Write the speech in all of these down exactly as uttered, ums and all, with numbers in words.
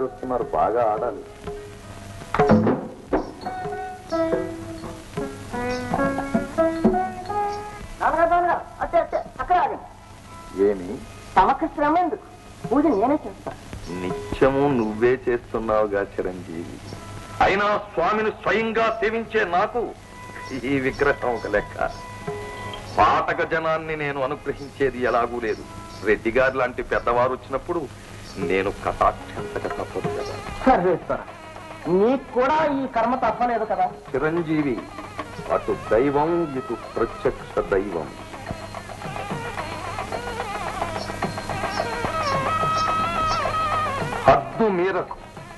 గారు వస్తున్నారు, బాగా ఆడాలి. ఏమి తమకు శ్రమ ఎందుకు? పూజ నేనే చేస్తాను. నిత్యము నువ్వే చేస్తున్నావుగా చిరంజీవి. అయినా స్వామిని స్వయంగా సేవించే నాకు ఈ విగ్రహం ఒక లెక్క. పాటక జనాన్ని నేను అనుగ్రహించేది ఎలాగూ లేదు. రెడ్డి గారి లాంటి పెద్దవారు వచ్చినప్పుడు నేను కటాక్షంతక తప్పదు కదా. సర్వేశ్వర, నీకు కూడా ఈ కర్మ తప్పలేదు కదా. చిరంజీవి, అటు దైవం ఇటు ప్రత్యక్ష దైవం. హద్దు మీరకు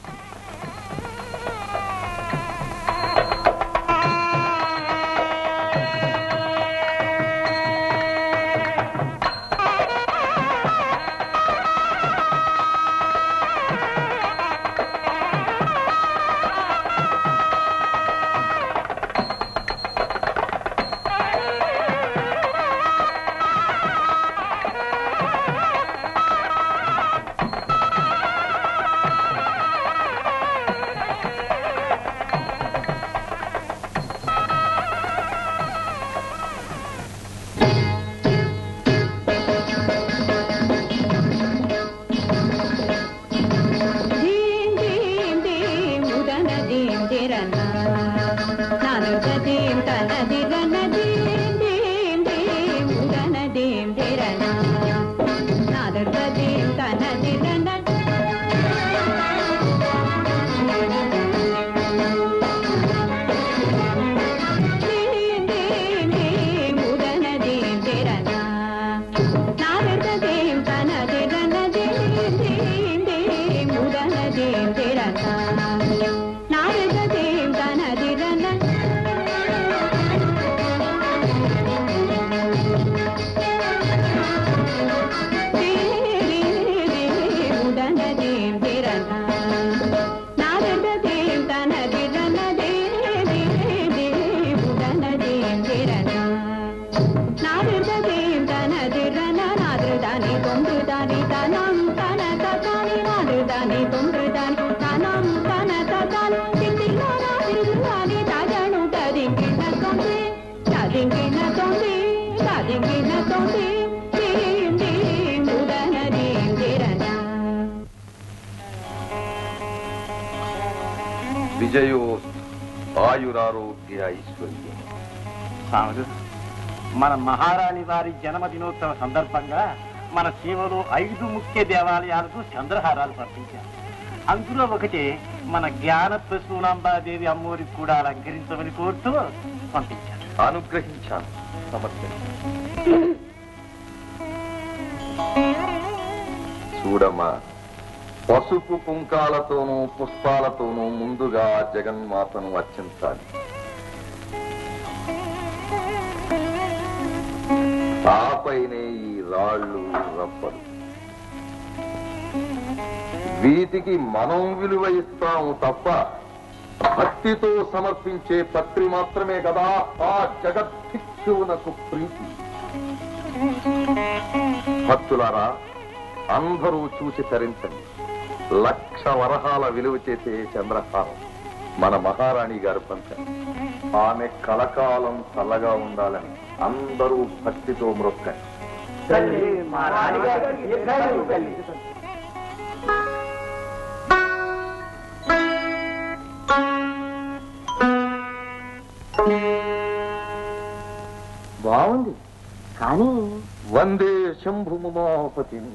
విజయో ఆయురారోగ్య ఐశ్వర్యం. స్వాములు, మన మహారాణి వారి జన్మదినోత్సవ సందర్భంగా మన సేవలో ఐదు ముఖ్య దేవాలయాలకు చంద్రహారాలు పంపించారు. అందులో ఒకటి మన జ్ఞాన ప్రసూనాంబాదేవి అమ్మోరికి కూడా అలంకరించమని కోరుతూ పంపించారు. అనుగ్రహించాను, సమర్పించాను. చూడమ్మా, పసుపు కుంకాలతోనూ పుష్పాలతోనూ ముందుగా జగన్మాతను అర్చించాలి. ఆపైనే ఈ రాళ్ళు రప్పలు. వీటికి మనం విలువ ఇస్తాము తప్ప భక్తితో సమర్పించే పత్రి మాత్రమే కదా ఆ జగద్భిక్షువునకు ప్రీతి. భక్తులారా, అందరూ చూసి తరించండి. లక్ష వరహాల విలువ చేసే చంద్రహారం మన మహారాణి గారు పంచారు. ఆమె కలకాలం చల్లగా ఉండాలని అందరూ భక్తితో మ్రొక్కండి. బాగుంది, కానీ వందే శంభుమమాపతిని.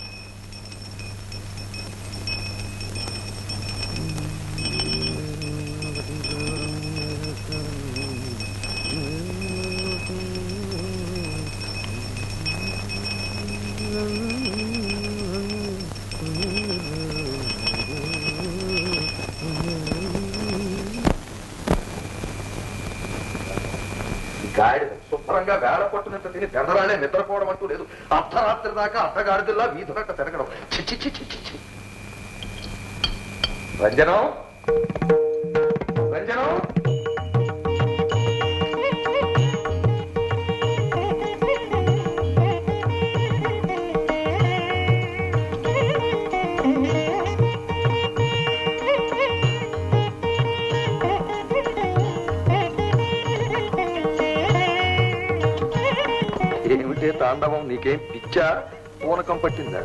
గాడిద శుభ్రంగా వేళ పట్టునంత తిని పెందరాలే నిద్రపోవడం అంటూ లేదు. అర్ధరాత్రి దాకా అర్ధగాడిదల్లా వీధులట్ట తిరగడం. చిచ్చి చిచ్చి చిచ్చి. రంజనం, రంజనం, ఏమిటే తాండవం? నీకేం పిచ్చా, పూనకం పట్టిందా?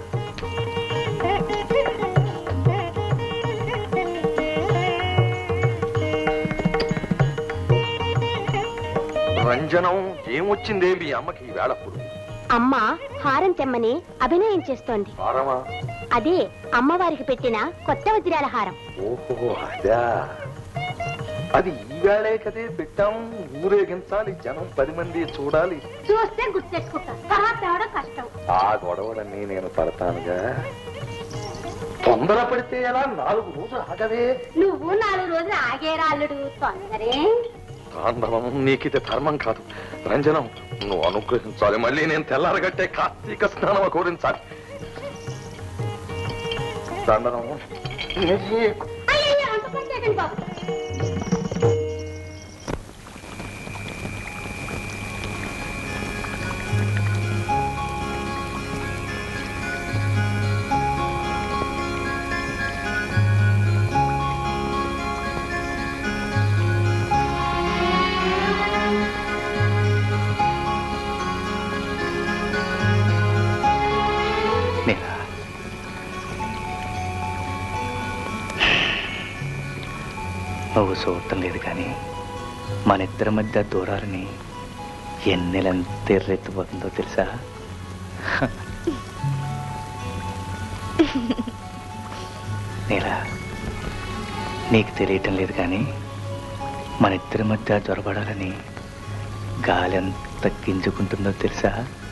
రంజనం, ఏమొచ్చిందే మీ అమ్మకి ఈ వేళప్పుడు? అమ్మ హారం తెమ్మని అభినయం చేస్తోంది. హారమా? అదే అమ్మవారికి పెట్టిన కొత్త వజ్రాల హారం. ఓహో, అదా. అది ఈ వేళే కదే పెట్టాం. ఊరేగించాలి, జనం పది మంది చూడాలి. చూస్తే గుర్తెట్టుకుంటాం, తర్వాత తేవడం కష్టం. ఆ గొడవలన్నీ నేను పడతానుగా. తొందర పడితే ఎలా? నాలుగు రోజులు ఆగవే. నువ్వు నాలుగు రోజులు ఆగేరా అల్లుడు, తొందరే. తాండవం, నీకిది ధర్మం కాదు. రంజనం, నువ్వు అనుగ్రహించాలి. మళ్ళీ నేను తెల్లారగట్టే కార్తీక స్నానం కోరించాలి. తాండవం, అయ్యయ్యో, అంత పని చేయకండి బాబు. నువ్వు చూడటం లేదు కానీ మన ఇద్దరి మధ్య దూరాలని ఎన్నెలంత ఎర్రెత్తిపోతుందో తెలుసా? నీలా, నీకు తెలియటం లేదు కానీ మన ఇద్దరి మధ్య జ్వరపడాలని గాలి ఎంత గింజుకుంటుందో తెలుసా?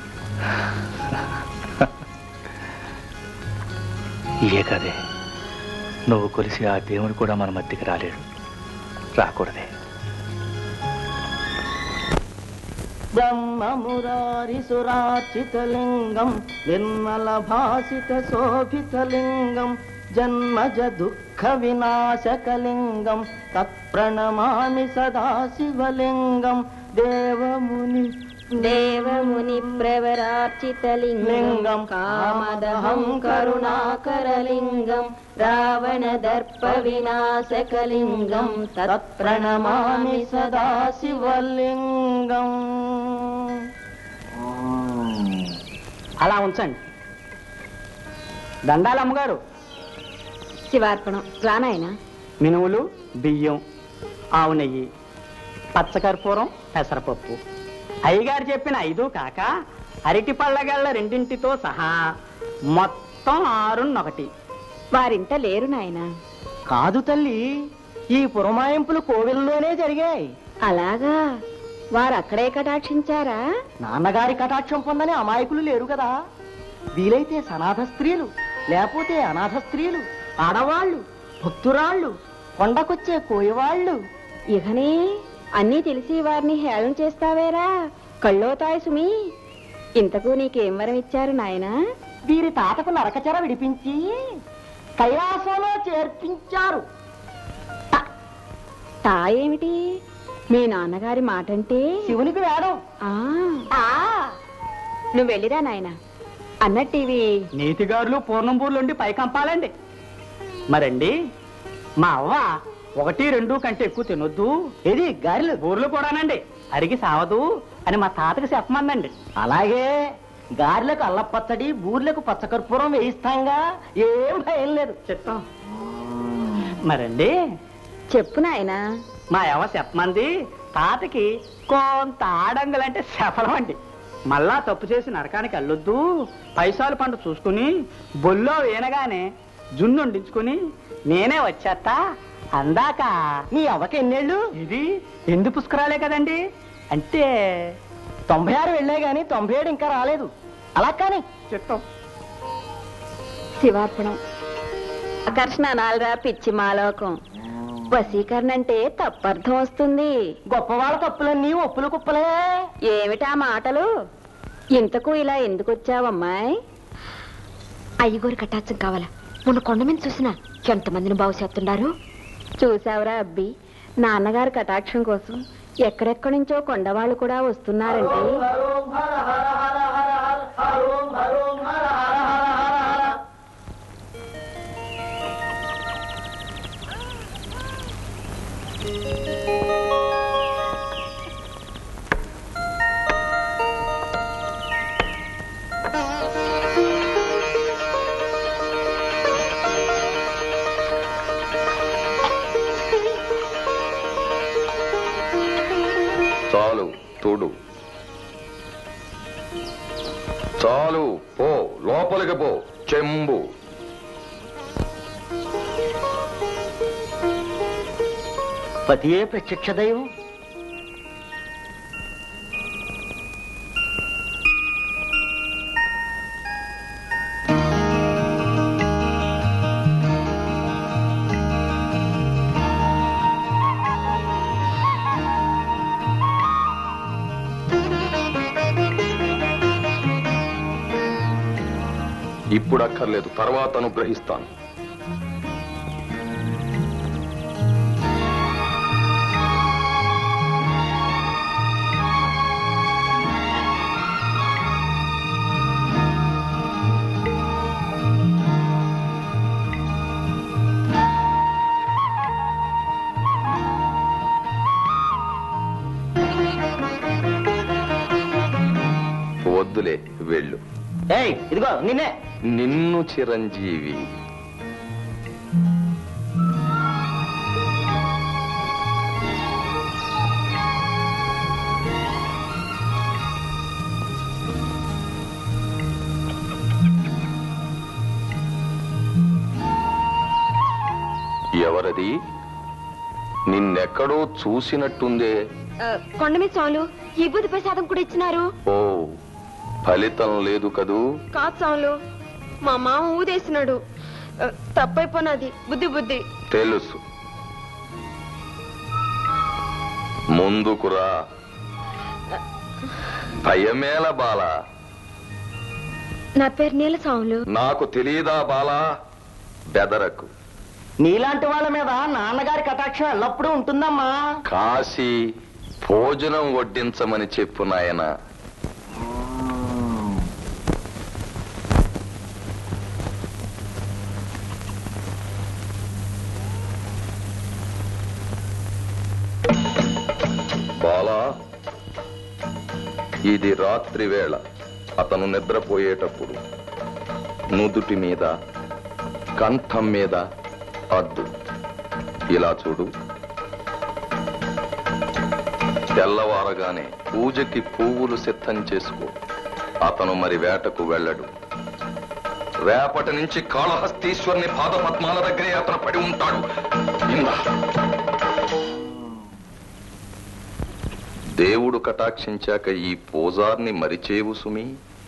ఇయే కదే, నువ్వు కొలిసి ఆ దేవుడు కూడా మన మధ్యకి రాలేడు, రాకూడదే. బ్రహ్మమురారి సురార్చితలింగం నిర్మల భాసిత శోభితలింగం జన్మజ దుఃఖ వినాశకలింగం తత్ప్రణమామి సదాశివలింగం దేవముని దేవముని ప్రవరార్చితలింగం కామదహం కరుణాకరలింగం రావణ దర్ప వినాశకలింగం తత్ప్రణమామి సదాశివలింగం. అలా ఉంచండి. దండాలమ్మగారు. శివార్పణం. రానాయన. మినువులు, బియ్యం, ఆవు నెయ్యి, పచ్చకర్పూరం, పెసరపప్పు. అయ్యగారు చెప్పిన ఐదు కాక అరటి పళ్ళగళ్ళ రెండింటితో సహా మొత్తం ఆరున్నొకటి. వారింట లేరు నాయన. కాదు తల్లి, ఈ పురమాయింపులు కోవిల్లోనే జరిగాయి. అలాగా? వారు అక్కడే కటాక్షించారా? నాన్నగారి కటాక్షం పొందని అమాయకులు లేరు కదా. వీలైతే సనాథ స్త్రీలు, లేకపోతే అనాథ స్త్రీలు, ఆడవాళ్లు, భక్తురాళ్ళు, కొండకొచ్చే కోయవాళ్ళు. ఇకనే అన్నీ తెలిసి వారిని హేళన చేస్తావేరా? కళ్ళోతాయి సుమి. ఇంతకు నీకేం వరం ఇచ్చారు నాయనా? వీరి తాతకు నరకచెర విడిపించి కైలాసంలో చేర్పించారు. తా ఏమిటి? మీ నాన్నగారి మాటంటే శివునికి వేడం. నువ్వు వెళ్ళిరా నాయన. అన్నట్టివి నీతిగారులు పూర్ణంపూర్లుండి పైకంపాలండి. మరండి, మా అవ్వ ఒకటి రెండు కంటే ఎక్కువ తినొద్దు, ఇది గారెలు బూర్లు కూడానండి, అరిగి సావదు అని మా తాతకి చెప్పమందండి. అలాగే గారెలకు అల్లపచ్చడి, బూర్లకు పచ్చకర్పూరం వేయిస్తాంగా, ఏం భయం లేదు. చెప్తాం. మరండి చెప్పు నాయనా. మా ఎవ చెప్పమంది తాతకి కొంత ఆడంగులంటే శఫలం అండి. మళ్ళా తప్పు చేసి నరకానికి వెళ్ళొద్దు, పైసాలు పంట చూసుకుని బొల్లో వేనగానే జున్ను వండించుకుని నేనే వచ్చేస్తా అందాక నీ అవ్వకి ఎన్నేళ్ళు? ఇది ఎందు పుష్కరాలే కదండి. అంటే తొంభై ఆరు వెళ్ళే గాని తొంభై ఏడు ఇంకా రాలేదు. అలా కానీ చెప్తాం. శివార్పణం. ఆకర్షణ అనాలరా పిచ్చి మాలోకం. వశీకరణ అంటే తప్పర్థం వస్తుంది. గొప్పవాళ్ళ తప్పులన్నీ ఒప్పులు కుప్పలే. ఏమిటా మాటలు? ఇంతకు ఇలా ఎందుకు వచ్చావమ్మాయి? అయ్యగోరు కట్టాచం కావాలా? మొన్న కొండ మీద చూసినా ఎంతమందిని బాగు చేస్తున్నారు. చూసావురా అబ్బి, నాన్నగారి కటాక్షం కోసం ఎక్కడెక్కడి నుంచో కొండవాళ్ళు కూడా వస్తున్నారంటే. తుడు. చాలు, పో లోపలికి పో. చెంబు. పతియే ప్రత్యక్ష దైవం. ఇప్పుడు అక్కర్లేదు, తర్వాత అనుగ్రహిస్తాను. వద్దులే, వెళ్ళు. ఏయ్, ఇదిగో నిన్నే. నిన్ను చిరంజీవి. ఎవరది? నిన్నెక్కడో చూసినట్టుందే. కొండ మీద సాములు ఈ బుద్ధి ప్రసాదం కూడా ఇచ్చినారు. ఓ, ఫలితం లేదు కదూ? కాదు సాములు, మా మామ ఊదేసినాడు. తప్పైపోయినది. బుద్ధి బుద్ధి తెలుసు. ముందుకురా. భయమేల బాలా? నా పేరు నీల సాములు. నాకు తెలియదా బాలా? బెదరకు. నీలాంటి వాళ్ళ మీద నాన్నగారి కటాక్షం ఎల్లప్పుడూ ఉంటుందమ్మా. కాశీ భోజనం వడ్డించమని చెప్పు నాయన. బాలా, ఇది రాత్రి వేళ. అతను నిద్రపోయేటప్పుడు నుదుటి మీద, కంఠం మీద అద్దు. ఇలా చూడు. తెల్లవారగానే పూజకి పువ్వులు సిద్ధం చేసుకో. అతను మరి వేటకు వెళ్ళడు. రేపటి నుంచి కాళహస్తీశ్వరుని పాదపద్మాల దగ్గరే అతను పడి ఉంటాడు. ఇందా. దేవుడు కటాక్షించాక ఈ పూజార్ని మరిచేవు సుమి.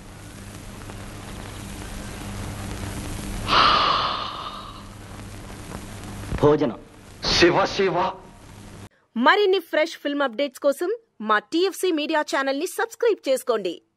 భోజనం. శివ శివ. మరిన్ని ఫ్రెష్ ఫిల్మ్ అప్డేట్స్ కోసం మా టీఎఫ్సీ మీడియా ఛానల్ ని సబ్స్క్రైబ్ చేసుకోండి.